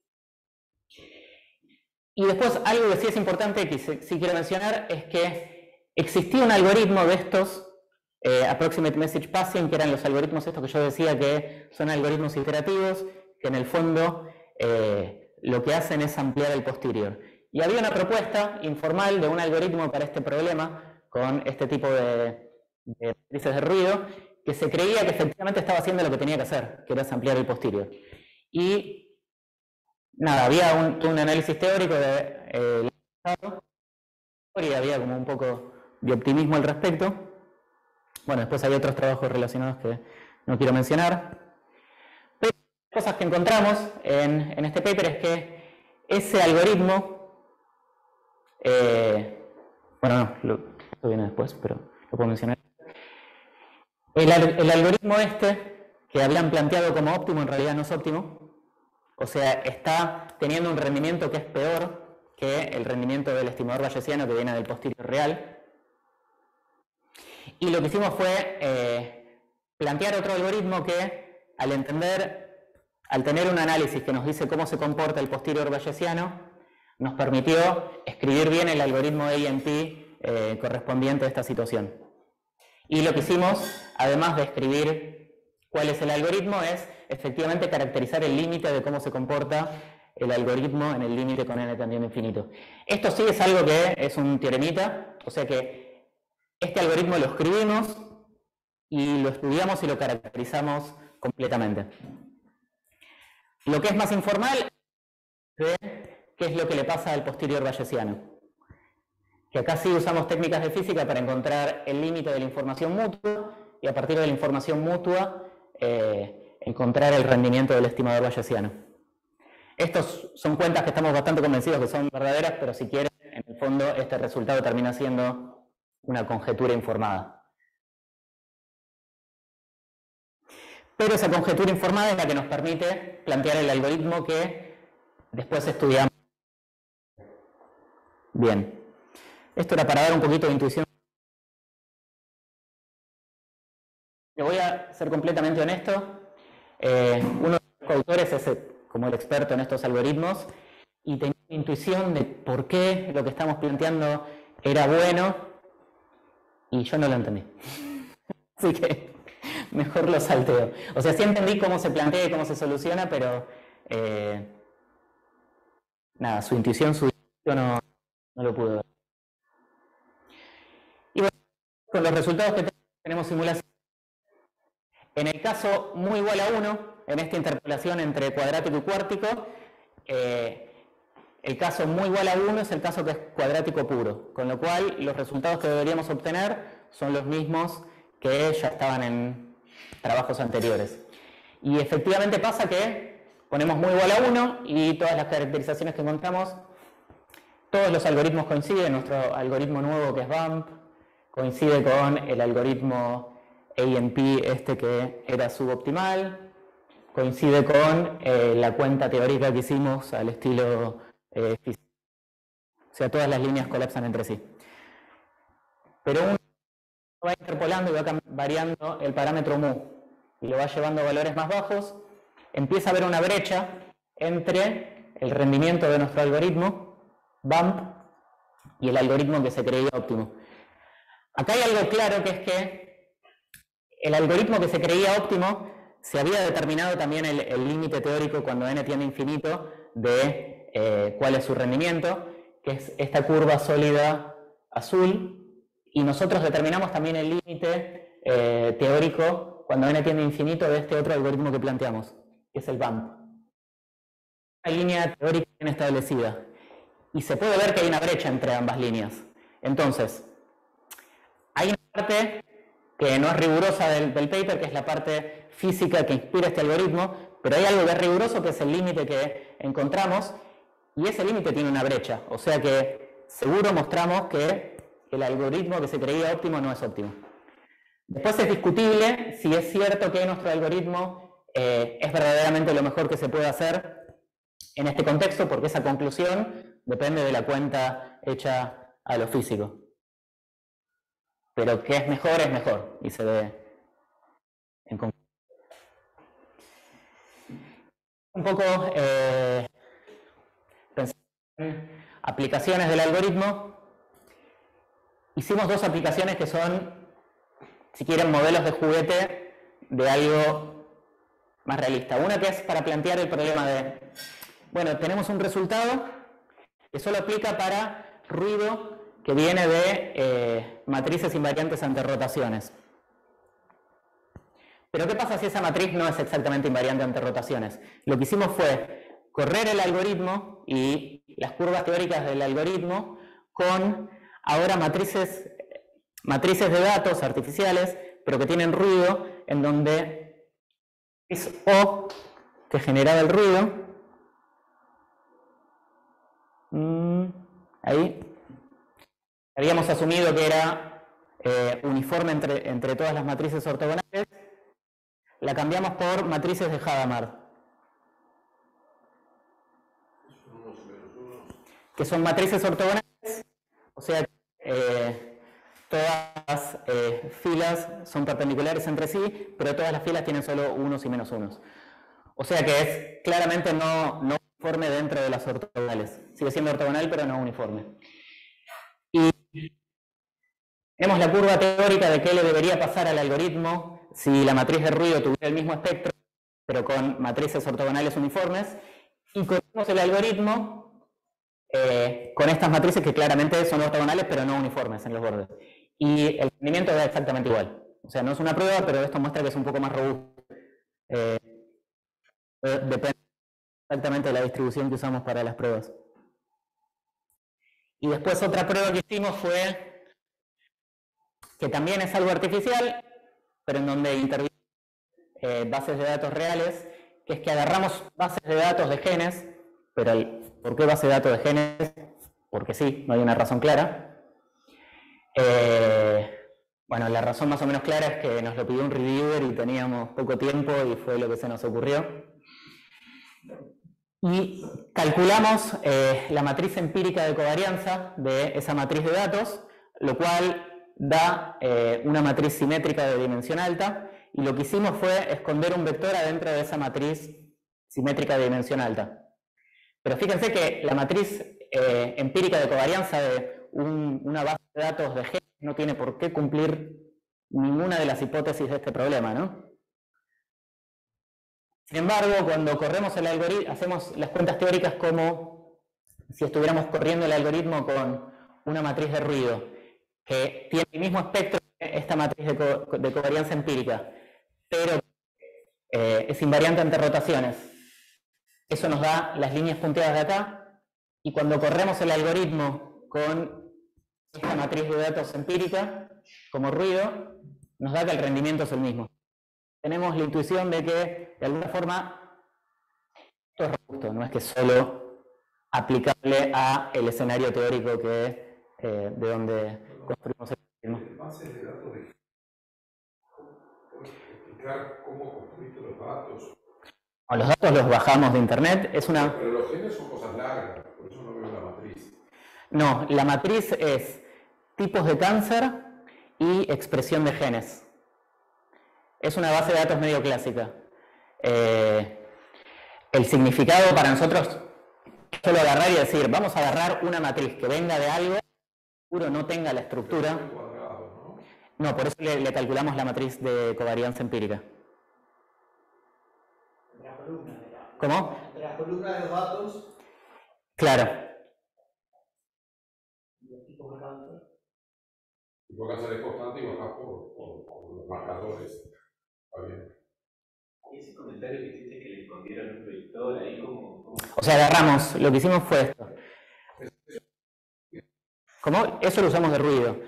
Y después algo que sí es importante, que sí quiero mencionar, es que existía un algoritmo de estos Approximate Message Passing, que eran los algoritmos estos que yo decía que son algoritmos iterativos, que en el fondo lo que hacen es ampliar el posterior. Y había una propuesta informal de un algoritmo para este problema, con este tipo de matrices de ruido, que se creía que efectivamente estaba haciendo lo que tenía que hacer, que era ampliar el posterior. Y nada, había un análisis teórico de y había como un poco de optimismo al respecto. Bueno, después hay otros trabajos relacionados que no quiero mencionar. Pero las cosas que encontramos en este paper es que ese algoritmo, bueno, no, esto viene después, pero lo puedo mencionar. El algoritmo este, que habían planteado como óptimo, en realidad no es óptimo. O sea, está teniendo un rendimiento que es peor que el rendimiento del estimador bayesiano que viene del posterior real. Y lo que hicimos fue plantear otro algoritmo que, al tener un análisis que nos dice cómo se comporta el posterior bayesiano, nos permitió escribir bien el algoritmo AMP correspondiente a esta situación. Y lo que hicimos, además de escribir cuál es el algoritmo, es efectivamente caracterizar el límite de cómo se comporta el algoritmo en el límite con n tendiendo a infinito. Esto sí es algo que es un teoremita, o sea que este algoritmo lo escribimos y lo estudiamos y lo caracterizamos completamente. Lo que es más informal es qué es lo que le pasa al posterior bayesiano. Que acá sí usamos técnicas de física para encontrar el límite de la información mutua y a partir de la información mutua encontrar el rendimiento del estimador bayesiano. Estos son cuentas que estamos bastante convencidos que son verdaderas, pero si quieren, en el fondo este resultado termina siendo una conjetura informada. Pero esa conjetura informada es la que nos permite plantear el algoritmo que después estudiamos. Bien. Esto era para dar un poquito de intuición. Le voy a ser completamente honesto. Uno de los coautores es como el experto en estos algoritmos y tenía una intuición de por qué lo que estamos planteando era bueno y yo no lo entendí. Así que mejor lo salteo. O sea, sí entendí cómo se plantea y cómo se soluciona, pero nada, su intuición no lo pude ver. Y bueno, con los resultados que tenemos simulación. En el caso muy igual a 1, en esta interpolación entre cuadrático y cuártico, el caso muy igual a 1 es el caso que es cuadrático puro, con lo cual los resultados que deberíamos obtener son los mismos que ya estaban en trabajos anteriores. Y efectivamente pasa que ponemos muy igual a 1 y todas las caracterizaciones que encontramos, todos los algoritmos coinciden. Nuestro algoritmo nuevo que es BAMP coincide con el algoritmo ANP que era suboptimal, coincide con la cuenta teórica que hicimos al estilo físico. O sea, todas las líneas colapsan entre sí. Pero uno va interpolando y va variando el parámetro mu y lo va llevando a valores más bajos, empieza a haber una brecha entre el rendimiento de nuestro algoritmo, BAMP, y el algoritmo que se creía óptimo. Acá hay algo claro, que es que el algoritmo que se creía óptimo se había determinado también el límite teórico cuando n tiende a infinito de cuál es su rendimiento, que es esta curva sólida azul, y nosotros determinamos también el límite teórico cuando n tiende a infinito de este otro algoritmo que planteamos, que es el BAMP. Una línea teórica bien establecida. Y se puede ver que hay una brecha entre ambas líneas. Entonces, hay una parte que no es rigurosa del paper, que es la parte física que inspira este algoritmo, pero hay algo que es riguroso, que es el límite que encontramos, y ese límite tiene una brecha. O sea que seguro mostramos que el algoritmo que se creía óptimo no es óptimo. Después es discutible si es cierto que nuestro algoritmo es verdaderamente lo mejor que se puede hacer en este contexto, porque esa conclusión depende de la cuenta hecha a lo físico. Pero que es mejor, y se ve en conclusión. Un poco pensando en aplicaciones del algoritmo. Hicimos dos aplicaciones que son, si quieren, modelos de juguete de algo más realista. Una que es para plantear el problema de, bueno, tenemos un resultado que solo aplica para ruido que viene de matrices invariantes ante rotaciones. Pero ¿qué pasa si esa matriz no es exactamente invariante ante rotaciones? Lo que hicimos fue correr el algoritmo y las curvas teóricas del algoritmo con ahora matrices de datos artificiales, pero que tienen ruido, en donde es O que generaba el ruido. Ahí. Habíamos asumido que era uniforme entre todas las matrices ortogonales. La cambiamos por matrices de Hadamard, que son matrices ortogonales, o sea, todas las filas son perpendiculares entre sí, pero todas las filas tienen solo unos y menos unos. O sea que es claramente no uniforme dentro de las ortogonales. Sigue siendo ortogonal, pero no uniforme. Y tenemos la curva teórica de qué le debería pasar al algoritmo si la matriz de ruido tuviera el mismo espectro, pero con matrices ortogonales uniformes, y corremos el algoritmo con estas matrices que claramente son ortogonales, pero no uniformes en los bordes. Y el rendimiento da exactamente igual. O sea, no es una prueba, pero esto muestra que es un poco más robusto. Depende exactamente de la distribución que usamos para las pruebas. Y después otra prueba que hicimos fue, que también es algo artificial, pero en donde intervienen bases de datos reales, que es que agarramos bases de datos de genes, pero ¿por qué base de datos de genes? Porque sí, no hay una razón clara. Bueno, la razón más o menos clara es que nos lo pidió un reviewer y teníamos poco tiempo y fue lo que se nos ocurrió. Y calculamos la matriz empírica de covarianza de esa matriz de datos, lo cual da una matriz simétrica de dimensión alta, y lo que hicimos fue esconder un vector adentro de esa matriz simétrica de dimensión alta. Pero fíjense que la matriz empírica de covarianza de una base de datos de genes no tiene por qué cumplir ninguna de las hipótesis de este problema, ¿no? Sin embargo, cuando corremos el algoritmo, hacemos las cuentas teóricas como si estuviéramos corriendo el algoritmo con una matriz de ruido que tiene el mismo espectro que esta matriz de covarianza empírica, pero es invariante ante rotaciones. Eso nos da las líneas punteadas de acá, y cuando corremos el algoritmo con esta matriz de datos empírica como ruido, nos da que el rendimiento es el mismo. Tenemos la intuición de que, de alguna forma, esto es robusto, no es que solo aplicable a el escenario teórico que, de donde construimos el algoritmo. Bases de datos de... ¿Puedes explicar cómo construiste los datos? Los datos los bajamos de internet. Pero los genes son cosas largas, por eso no veo la matriz. No, la matriz es tipos de cáncer y expresión de genes. Es una base de datos medio clásica. El significado para nosotros es solo agarrar y decir, vamos a agarrar una matriz que venga de algo, seguro no tenga la estructura. No, por eso le calculamos la matriz de covarianza empírica. ¿Cómo? De las columnas de los datos. Claro. Tipo cáncer es constante y bajas por los marcadores. Está bien. ¿Y ese comentario que hiciste que le escondieron un vector ahí como... O sea, agarramos, lo que hicimos fue esto. ¿Cómo? Eso lo usamos de ruido.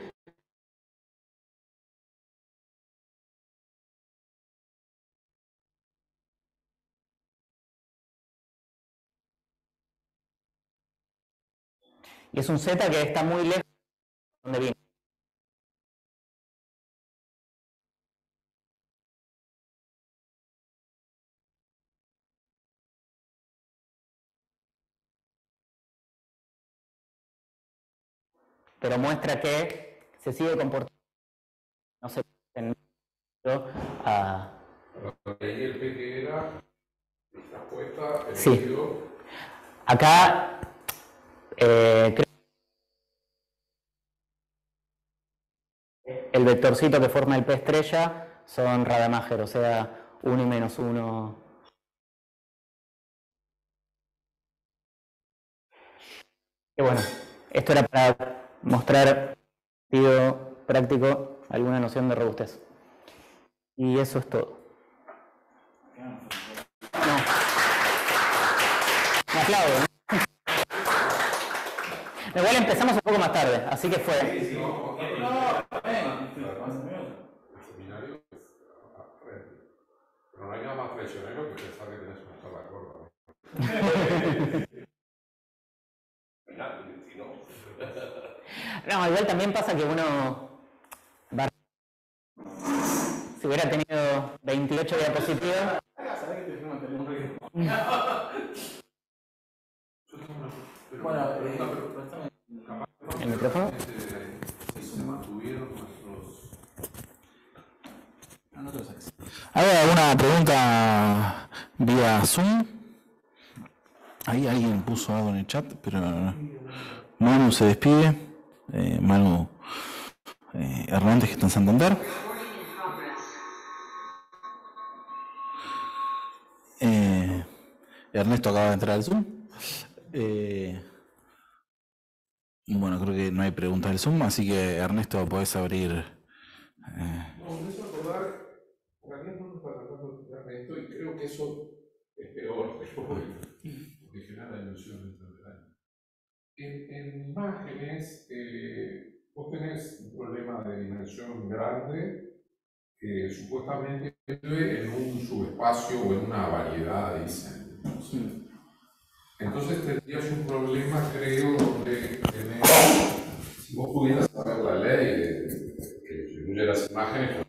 Y es un Z que está muy lejos de donde viene. Pero muestra que se sigue comportando. No se a... Ahí el P que era la puesta, el Sí. ruido. Acá creo que el vectorcito que forma el P estrella son Rademacher, o sea, 1 y menos 1. Y bueno, esto era para mostrar sentido práctico, alguna noción de robustez. Y eso es todo. No. Me aplaudo, ¿no? Igual empezamos un poco más tarde, así que fue. El seminario es aprende. Pero no hay nada más traicionero que pensar que tenés una sola corta. No, igual también pasa que uno va... Si hubiera tenido 28 diapositivas... Bueno, ¿El micrófono? Se mantuvieron nuestros... ¿Hay alguna pregunta vía Zoom? Ahí alguien puso algo en el chat, pero Manu se despide. Manu Hernández, que está en Santander. Ernesto acaba de entrar al Zoom. Bueno, creo que no hay preguntas del Zoom, así que Ernesto, podés abrir. No, me hizo acordar, realmente no está tratando de Ernesto y creo que eso es peor, porque genera ilusión dentro del año. En imágenes, vos tenés un problema de dimensión grande que supuestamente vive en un subespacio o en una variedad de diseños. Entonces tendrías un problema, creo, donde tenés, si vos pudieras saber la ley que incluye las imágenes,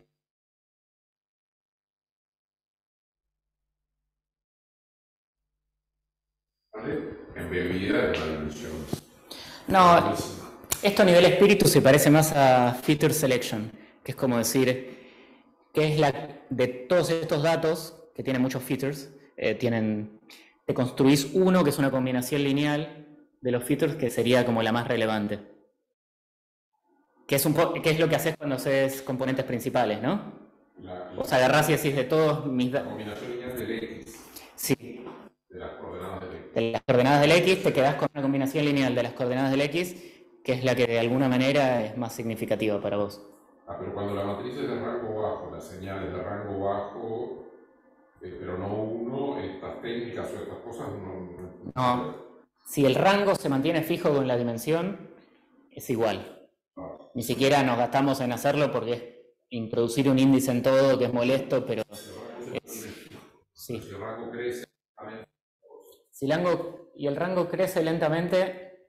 embebida en una dimensión. No, esto a nivel espíritu se parece más a feature selection, que es como decir, que es de todos estos datos, que tienen muchos features, te construís uno que es una combinación lineal de los features que sería como la más relevante. Que es lo que haces cuando haces componentes principales, ¿no? O sea, agarrás y decís de todos mis datos. La combinación lineal del X. Sí. De las coordenadas del X. De las coordenadas del X te quedás con una combinación lineal de las coordenadas del X, que es la que de alguna manera es más significativa para vos. Pero cuando la matriz es de rango bajo, la señal es de rango bajo, pero no 1, estas técnicas o estas cosas no. Si el rango se mantiene fijo con la dimensión, es igual. Ni siquiera nos gastamos en hacerlo porque es introducir un índice en todo, que es molesto, pero... Si el rango crece lentamente... Si el rango crece lentamente,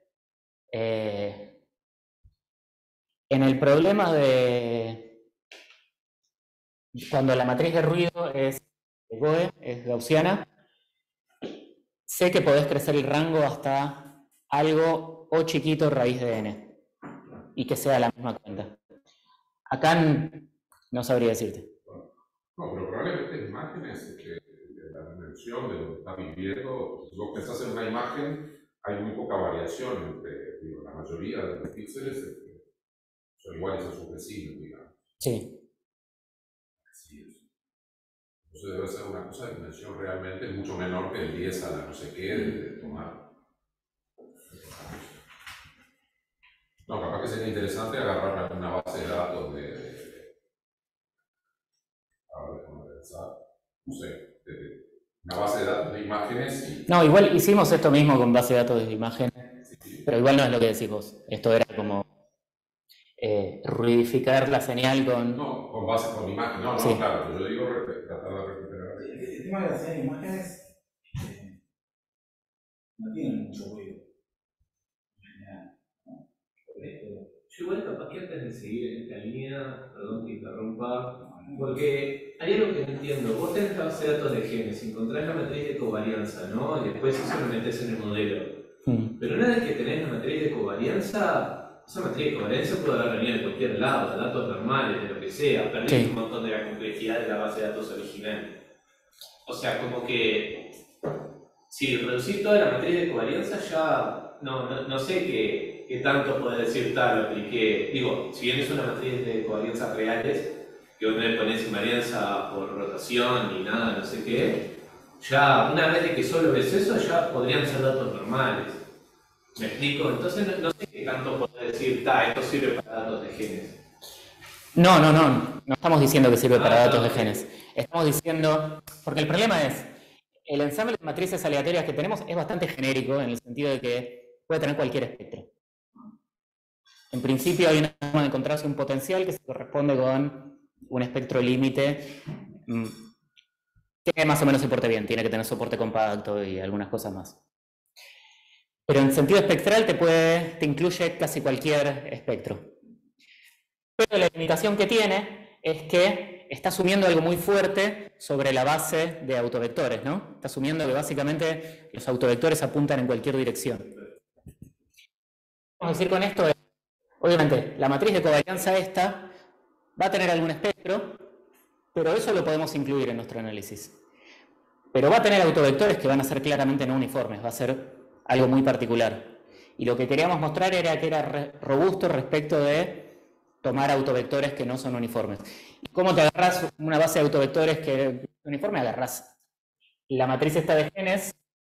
en el problema de... Cuando la matriz de ruido es gaussiana, sé que podés crecer el rango hasta algo O chiquito raíz de n. Y que sea la misma cuenta. Acá no sabría decirte. No, pero probablemente en imágenes, de la dimensión de lo que estás viviendo, si vos pensás en una imagen, hay muy poca variación entre, la mayoría de los píxeles son iguales a sus vecinos, digamos. Sí. Así es. Entonces debe ser una cosa de dimensión realmente mucho menor que el 10 a la no sé qué de tomar. No, capaz que sería interesante agarrar una base de datos no sé, una base de datos de imágenes y... No, igual hicimos esto mismo con base de datos de imágenes, pero igual no es lo que decís vos. Esto era como ruidificar la señal con... No, con imágenes, no, sí. Claro, pero yo digo tratar de recuperar. El tema de las imágenes no tiene mucho ruido. Yo igual capaz que antes de seguir en esta línea, perdón que interrumpa, porque hay algo que no entiendo. Vos tenés la base de datos de genes, encontrás la matriz de covarianza, ¿no? Y después eso lo metés en el modelo. Pero una vez que tenés la matriz de covarianza, esa matriz de covarianza puede haber venido de cualquier lado, de datos normales, de lo que sea. Perdés un montón de la complejidad de la base de datos original. O sea, como que si reducir toda la matriz de covarianza ya no sé qué tanto podés decir lo apliqué. Digo, si bien es una matriz de covarianzas reales, que vos no le ponés invarianza por rotación ni nada, no sé qué, ya una vez de que solo ves eso, ya podrían ser datos normales. ¿Me explico? Entonces no sé qué tanto podés decir, esto sirve para datos de genes. No estamos diciendo que sirve para datos de genes. Estamos diciendo, porque el problema es, el ensamble de matrices aleatorias que tenemos es bastante genérico en el sentido de que puede tener cualquier espectro. En principio hay una forma de encontrarse un potencial que se corresponde con un espectro límite que más o menos se porte bien, tiene que tener soporte compacto y algunas cosas más. Pero en sentido espectral te incluye casi cualquier espectro. Pero la limitación que tiene es que está asumiendo algo muy fuerte sobre la base de autovectores, ¿no? Está asumiendo que básicamente los autovectores apuntan en cualquier dirección. Vamos a decir con esto, obviamente, la matriz de covarianza esta va a tener algún espectro, pero eso lo podemos incluir en nuestro análisis. Pero va a tener autovectores que van a ser claramente no uniformes, va a ser algo muy particular. Y lo que queríamos mostrar era que era robusto respecto de tomar autovectores que no son uniformes. ¿Y cómo te agarras una base de autovectores que es uniforme? Agarras la matriz esta de genes,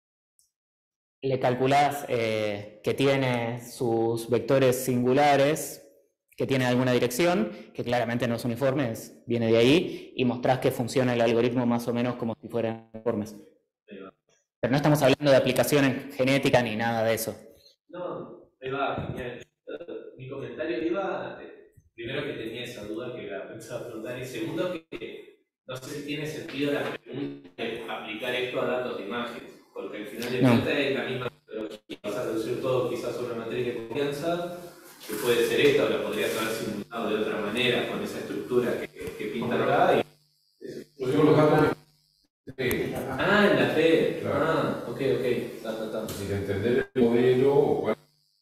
le calculás que tiene sus vectores singulares, que tiene alguna dirección, que claramente no es uniforme, viene de ahí, y mostrás que funciona el algoritmo más o menos como si fueran uniformes. Pero no estamos hablando de aplicación en genética ni nada de eso. No, ahí va, genial. Mi comentario iba, primero que tenía esa duda que la pensaba preguntar, y segundo que no sé si tiene sentido la pregunta de aplicar esto a datos de imágenes, porque al final de cuentas es la misma metodología. Vas a reducir todo quizás sobre una matriz de confianza, que puede ser esta, o la podrías haber simulado de otra manera, con esa estructura que pinta acá. Yo digo los datos Ah, en la P. Claro. Ah, ok. sin entender el modelo o cuál.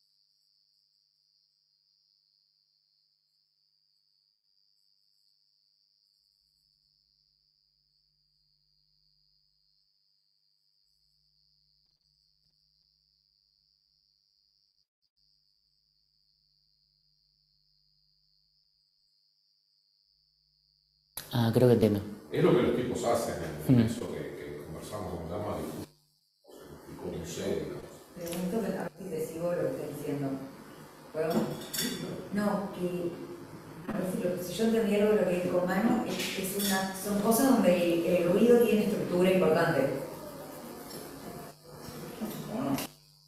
Ah, creo que entiendo. Es lo que los tipos hacen en eso que conversamos, como se llama, y conocer. Pregunto que a ver si te sigo lo que estoy diciendo. ¿Puedo? No, que a ver si yo entendí algo de lo que dijo Manu, son cosas donde el ruido tiene estructura importante. ¿O no?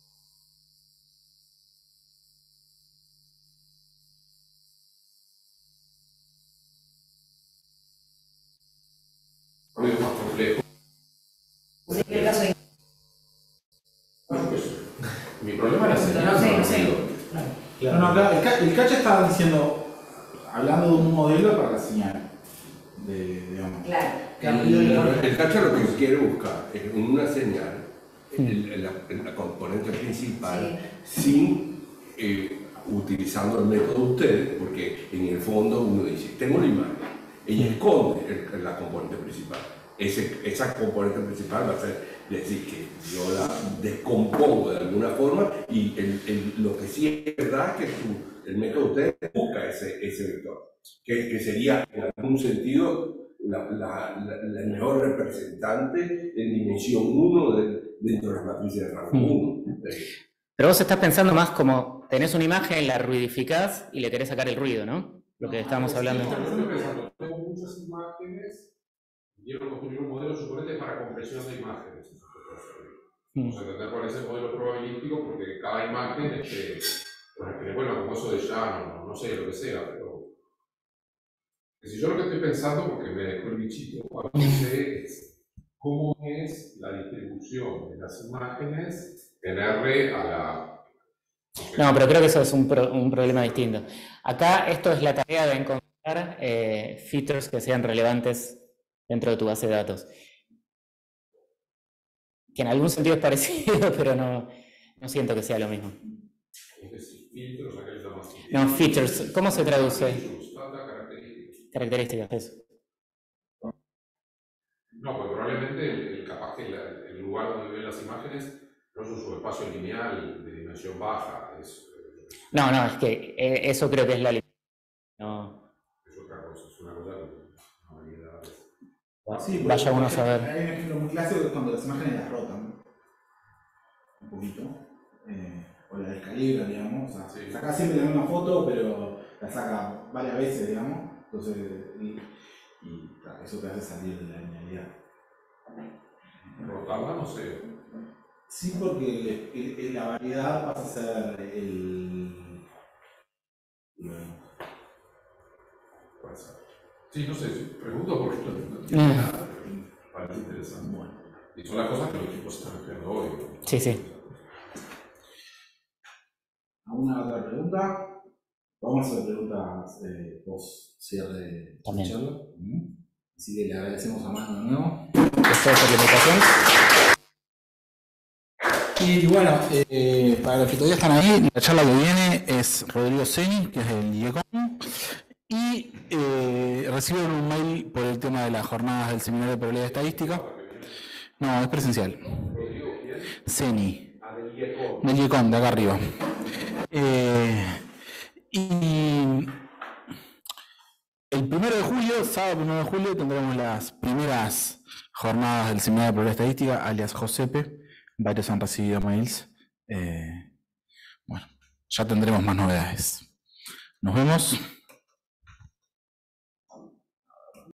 Ruido más complejo. ¿En qué caso hay? Bueno, pues, mi problema es la señal. No sé. Claro. No, claro, el cacha estaba diciendo, hablando de un modelo para la señal. Digamos. Claro. El cacha lo que quiere buscar es en una señal, la componente principal, sin utilizando el método de ustedes, porque en el fondo uno dice, tengo una imagen, ella esconde la componente principal. Esa componente principal va a ser decir que yo la descompongo de alguna forma y lo que sí es verdad es que el método de ustedes busca ese vector, que sería en algún sentido el mejor representante en dimensión 1 dentro de las matrices de rango 1. Pero vos estás pensando más como tenés una imagen, la ruidificás y le querés sacar el ruido, ¿no? Lo que estábamos hablando. Yo estoy pensando, tengo muchas imágenes, quiero construir un modelo suponente para compresión de imágenes. Vamos a entender cuál es el modelo probabilístico, porque cada imagen, bueno, como eso de llano, no sé, lo que sea, pero si yo lo que estoy pensando, porque me dejó el bichito, es cómo es la distribución de las imágenes en R a la... No, pero creo que eso es un problema distinto. Acá esto es la tarea de encontrar features que sean relevantes dentro de tu base de datos. Que en algún sentido es parecido, pero no siento que sea lo mismo. Filtros, acá les llaman así. No, features, ¿cómo se traduce? Características. Características, eso. No, pues probablemente capaz que el lugar donde ven las imágenes no es un subespacio lineal de dimensión baja. No, es que eso creo que es la limitación. No. Es otra cosa, es una cosa que no hay edades. Sí, vaya uno a saber. Hay un ejemplo muy clásico que es cuando las imágenes las rotan un poquito, o la descalibran, digamos. O sea, Sí. saca siempre la misma foto, pero la saca varias veces, digamos. Entonces, claro, eso te hace salir de la linealidad. Rotarla, no sé. Sí, porque la variedad pasa a ser Puede ser. Sí, no sé, pregunto porque no entiendo nada, pero me parece interesante. Bueno. Y son las cosas que los equipos están haciendo hoy. Sí. ¿Alguna otra pregunta? Vamos a hacer preguntas post cierre de También. charla. Así que le agradecemos a Manu de nuevo. Gracias por la invitación. Y bueno, para los que todavía están ahí, la charla que viene es Rodrigo Seni, que es del IECOM, y recibieron un mail por el tema de las jornadas del Seminario de Probabilidad Estadística. No, es presencial. Seni, del IECOM, de acá arriba. Y el 1 de julio, sábado 1 de julio, tendremos las primeras jornadas del Seminario de Probabilidad Estadística, alias JOSEPE. Varios han recibido mails. Bueno, ya tendremos más novedades. Nos vemos.